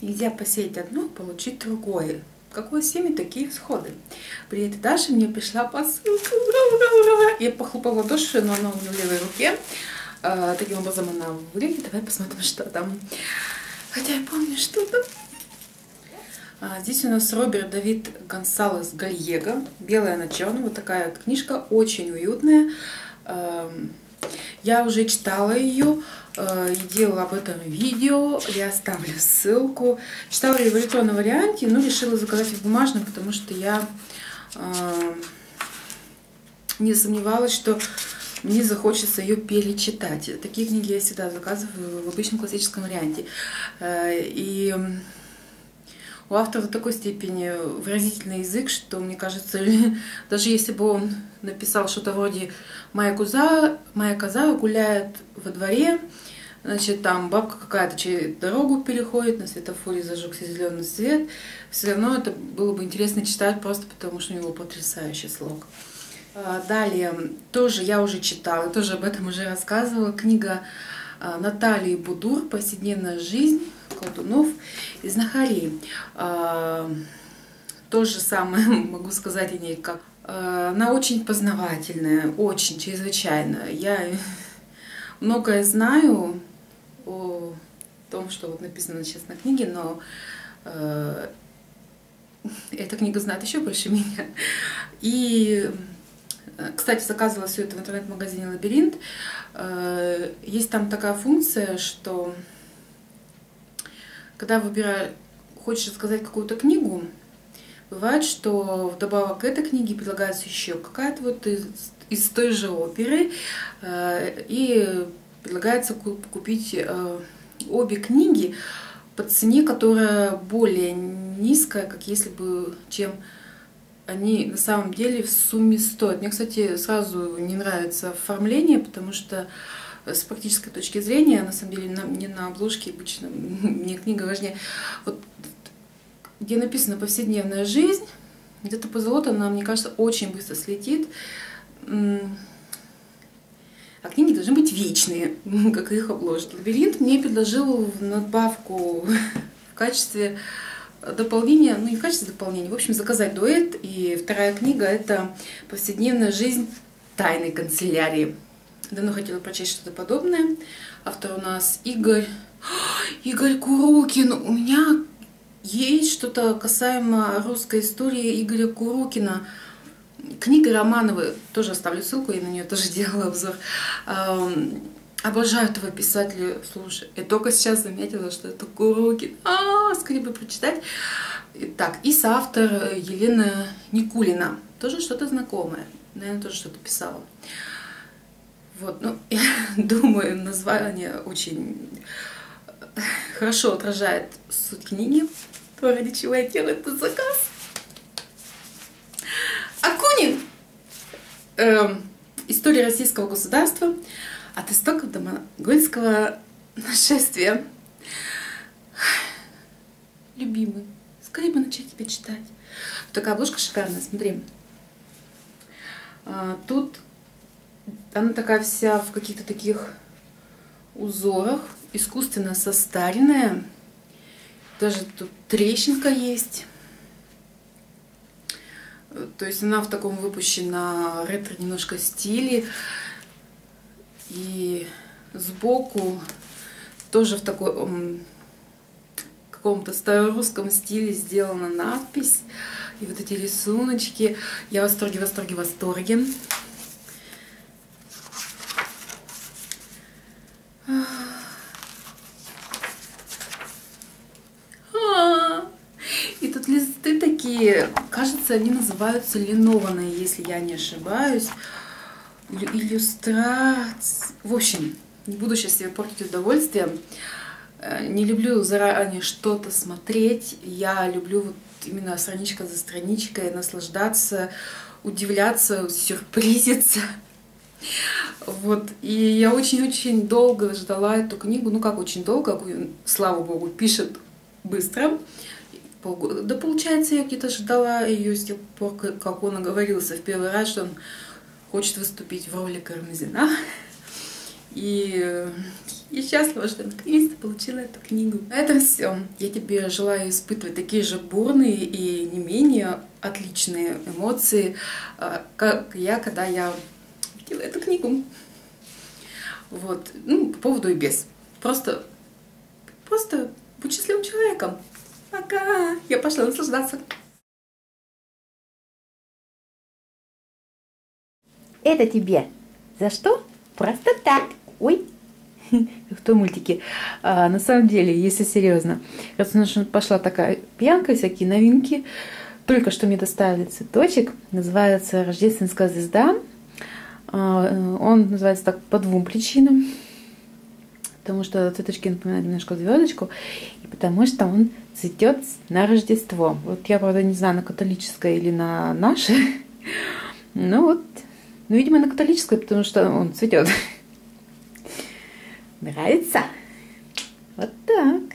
Нельзя посеять одно, получить другое. Какое семя, такие всходы. Привет, Даша, мне пришла посылка. Ура, ура, ура. Я похлопала в ладоши, но она у меня в левой руке. Таким образом она выглядит. Давай посмотрим, что там. Хотя я помню, что там. Здесь у нас Роберт Давид Гонсалес Гальего. Белая на черном. Вот такая вот книжка. Очень уютная. Я уже читала ее и делала об этом видео. Я оставлю ссылку. Читала ее в электронном варианте, но решила заказать в бумажном, потому что я не сомневалась, что мне захочется ее перечитать. Такие книги я всегда заказываю в обычном классическом варианте. И у автора в такой степени выразительный язык, что, мне кажется, даже если бы он написал что-то вроде моя коза гуляет во дворе, значит, там бабка какая-то через дорогу переходит, на светофоре зажегся зеленый свет», все равно это было бы интересно читать, просто потому что у него потрясающий слог. Далее, тоже я уже читала, тоже об этом уже рассказывала, книга Натальи Будур «Повседневная жизнь колдунов и знахарей». То же самое могу сказать о ней, как она очень познавательная, очень, чрезвычайно. Я многое знаю о том, что вот написано сейчас на книге, но эта книга знает еще больше меня. И, кстати, заказывала все это в интернет-магазине «Лабиринт». Есть там такая функция, что когда хочешь рассказать какую-то книгу, бывает, что вдобавок к этой книге предлагается еще какая-то вот из той же оперы, и предлагается купить обе книги по цене, которая более низкая, как если бы, чем они на самом деле в сумме стоят. Мне, кстати, сразу не нравится оформление, потому что с практической точки зрения, на самом деле, не на обложке обычно, мне книга важнее. Вот, где написано «Повседневная жизнь», где-то позолота, она, мне кажется, очень быстро слетит. А книги должны быть вечные, как их обложат. «Лабиринт» мне предложил в надбавку в качестве дополнения, ну не в качестве дополнения, в общем, заказать дуэт. И вторая книга — это «Повседневная жизнь тайной канцелярии». Давно хотела прочесть что-то подобное. Автор у нас Игорь Курукин. У меня есть что-то касаемо русской истории Игоря Курукина. Книга Романовой, тоже оставлю ссылку, я на нее тоже делала обзор. Обожаю этого писателя. Слушай, я только сейчас заметила, что это Курукин. Скорее бы прочитать. Так, и соавтор Елена Никулина. Тоже что-то знакомое. Наверное, тоже что-то писала. Вот, ну, я думаю, название очень хорошо отражает суть книги, то, ради чего я делаю этот заказ. Акунин. История российского государства от истоков до монгольского нашествия. Любимый, скорее бы начать тебя читать. Такая обложка шикарная, смотри. Тут она такая вся в каких-то таких узорах, искусственно состаренная. Даже тут трещинка есть. То есть она в таком выпущена ретро немножко стиле. И сбоку тоже в таком каком-то старорусском стиле сделана надпись. И вот эти рисуночки. Я в восторге, восторге, восторге. И тут листы такие, кажется, они называются линованные, если я не ошибаюсь. Иллюстрации. В общем, не буду сейчас себе портить удовольствие. Не люблю заранее что-то смотреть. Я люблю вот именно страничка за страничкой наслаждаться, удивляться, сюрпризиться. Вот. И я очень-очень долго ждала эту книгу. Ну как очень долго, слава богу, пишет быстро. Полгода. Да, получается, я где-то ждала ее с тех пор, как он оговорился в первый раз, что он хочет выступить в роли Кармазина. И Я счастлива, что я наконец-то получила эту книгу. На этом все. Я тебе желаю испытывать такие же бурные и не менее отличные эмоции, как я, когда я видела эту книгу. Вот. Ну, по поводу и без. Просто будь счастливым человеком. Пока. Я пошла наслаждаться. Это тебе. За что? Просто так. Ой. В том мультике. На самом деле, если серьезно, раз у нас пошла такая пьянка, всякие новинки, только что мне доставили цветочек, называется «Рождественская звезда». Он называется так по двум причинам. Потому что цветочки напоминают немножко звездочку, и потому что он цветет на Рождество. Вот я, правда, не знаю, на католическое или на наше. Ну вот, ну, видимо, на католическое, потому что он цветет. Нравится? Вот так.